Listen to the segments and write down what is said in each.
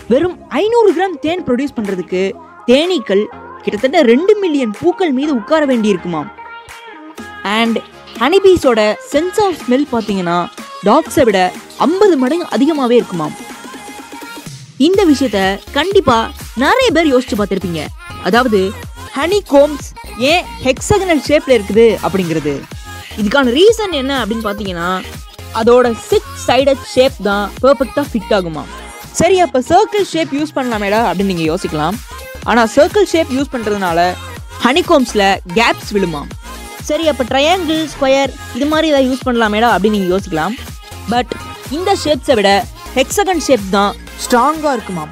வெறும் 500 கிராம் தேன் ப்ரொடியூஸ் பண்ணுறதுக்கு தேனீக்கள் கிட்டத்தட்ட 2 மில்லியன் பூக்கள் மீது உட்கார வேண்டி இருக்குமாம். அண்ட் ஹனிபீஸோட சென்ஸ் ஆஃப் ஸ்மெல் பார்த்தீங்கன்னா டாக்ஸை விட 50 மடங்கு அதிகமாகவே இருக்குமாம். இந்த விஷயத்த கண்டிப்பாக நிறைய பேர் யோசிச்சு பார்த்துருப்பீங்க. அதாவது ஹனி கோம்ஸ் ஏன் ஹெக்ஸகனல் ஷேப்பில் இருக்குது அப்படிங்கிறது. இதுக்கான ரீசன் என்ன அப்படின்னு பார்த்தீங்கன்னா அதோட 6 சைடட் ஷேப் தான் பெர்ஃபெக்டாக ஃபிட் ஆகுமா. சரி, அப்போ சர்க்கிள் ஷேப் யூஸ் பண்ணலாமேடா அப்படின்னு நீங்கள் யோசிக்கலாம். ஆனால் சர்க்கிள் ஷேப் யூஸ் பண்ணுறதுனால ஹனிகோம்ஸில் கேப்ஸ் விழுமாம். சரி, அப்போ ட்ரையாங்கிள், ஸ்கொயர் இது மாதிரி ஏதாவது யூஸ் பண்ணலாமேடா அப்படின்னு நீங்கள் யோசிக்கலாம். பட் இந்த ஷேப்ஸை விட ஹெக்ஸகன் ஷேப் தான் ஸ்ட்ராங்காக இருக்குமாம்.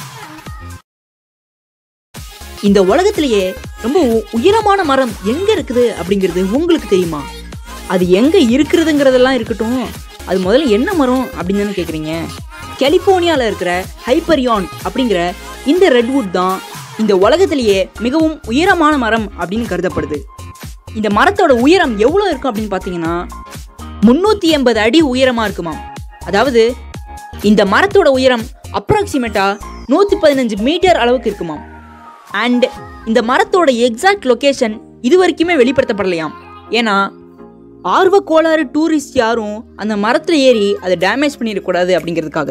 இந்த உலகத்திலேயே ரொம்ப உயரமான மரம் எங்கே இருக்குது அப்படிங்கிறது உங்களுக்கு தெரியுமா? அது எங்கே இருக்கிறதுங்கிறதெல்லாம் இருக்கட்டும், அது முதல்ல என்ன மரம் அப்படின்னு தானே கேட்குறீங்க. கலிஃபோர்னியாவில் இருக்கிற ஹைப்பரியான் அப்படிங்கிற இந்த ரெட்வுட் தான் இந்த உலகத்திலேயே மிகவும் உயரமான மரம் அப்படின்னு கருதப்படுது. இந்த மரத்தோட உயரம் எவ்வளோ இருக்கும் அப்படின்னு பார்த்தீங்கன்னா 380 அடி உயரமாக இருக்குமா. அதாவது இந்த மரத்தோட உயரம் அப்ராக்சிமேட்டாக 115 மீட்டர் அளவுக்கு இருக்குமா. அண்ட் இந்த மரத்தோட எக்ஸாக்ட் லொக்கேஷன் இது வரைக்குமே வெளிப்படுத்தப்படலையாம். ஏன்னா ஆர்வ கோளாறு டூரிஸ்ட் யாரும் அந்த மரத்தில் ஏறி அதை டேமேஜ் பண்ணிடக்கூடாது அப்படிங்கிறதுக்காக.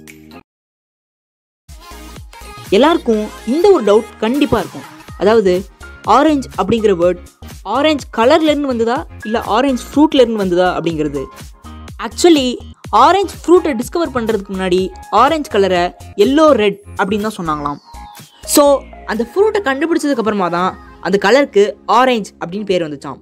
எல்லாருக்கும் இந்த ஒரு டவுட் கண்டிப்பாக இருக்கும். அதாவது ஆரஞ்சு அப்படிங்கிற வேர்ட் ஆரஞ்சு கலர்லேருந்து வந்ததா இல்லை ஆரஞ்சு ஃப்ரூட்லேருந்து வந்ததா அப்படிங்கிறது. ஆக்சுவலி ஆரஞ்சு ஃப்ரூட்டை டிஸ்கவர் பண்ணுறதுக்கு முன்னாடி ஆரஞ்சு கலரை எல்லோ ரெட் அப்படின்னு தான் சொன்னாங்களாம். ஸோ அந்த ஃப்ரூட்டை கண்டுபிடிச்சதுக்கு அப்புறமா தான் அந்த கலருக்கு ஆரஞ்சு அப்படின்னு பேர் வந்துச்சாம்.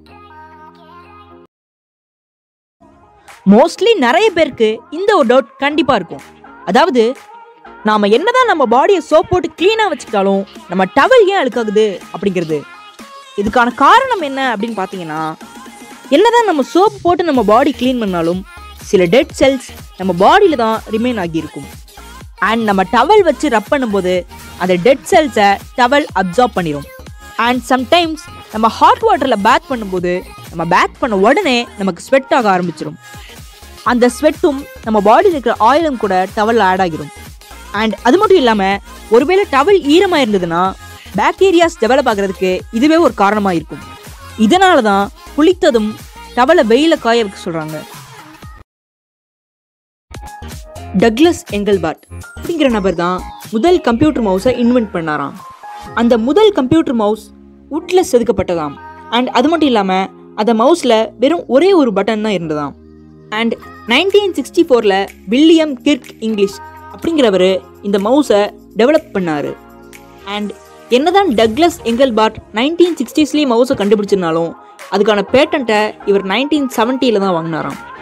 மோஸ்ட்லி நிறைய பேருக்கு இந்த ஒரு டவுட் கண்டிப்பாக இருக்கும். அதாவது நாம் என்னதான் நம்ம பாடியை சோப் போட்டு க்ளீனாக வச்சுக்கிட்டாலும் நம்ம டவல் ஏன் அழுக்காகுது அப்படிங்கிறது. இதுக்கான காரணம் என்ன அப்படின்னு பார்த்தீங்கன்னா என்னதான் நம்ம சோப் போட்டு நம்ம பாடி க்ளீன் பண்ணாலும் சில டெட் செல்ஸ் நம்ம பாடியில் தான் ரிமைன் ஆகியிருக்கும். அண்ட் நம்ம டவல் வச்சு ரப் பண்ணும்போது அந்த டெட் செல்ஸை டவல் அப்சார்ப் பண்ணிடும். அண்ட் சம்டைம்ஸ் நம்ம ஹாட் வாட்டரில் பேத் பண்ணும்போது நம்ம பேத் பண்ண உடனே நமக்கு ஸ்வெட் ஆக ஆரம்பிச்சிடும். அந்த ஸ்வெட்டும் நம்ம பாடியில் இருக்கிற ஆயிலும் கூட டவலில் ஆட் ஆகிடும். அண்ட் அது மட்டும் இல்லாமல் ஒருவேளை டவல் ஈரமாக இருந்ததுன்னா பாக்டீரியாஸ் டெவலப் ஆகிறதுக்கு இதுவே ஒரு காரணமாக இருக்கும். இதனால தான் குளித்ததும் டவலை வெயில காய வைக்க சொல்கிறாங்க. டக்ளஸ் எங்கல்பார்ட் அப்படிங்கிற நபர் தான் முதல் கம்ப்யூட்டர் மவுஸை இன்வென்ட் பண்ணாராம். அந்த முதல் கம்ப்யூட்டர் மவுஸ் வுட்ல செதுக்கப்பட்டதாம். அண்ட் அது மட்டும் இல்லாமல் அந்த மவுஸில் வெறும் ஒரே ஒரு பட்டன் தான் இருந்ததாம். அண்ட் 1964 வில்லியம் கிர்க் இங்கிலீஷ் அப்படிங்கிறவர் இந்த மவுஸை டெவலப் பண்ணார். அண்ட் என்னதான் டக்ளஸ் எங்கல்பார்ட் 1960s மவுஸை கண்டுபிடிச்சிருந்தாலும் அதுக்கான பேட்டண்ட்டை இவர் 1970 தான் வாங்கினாராம்.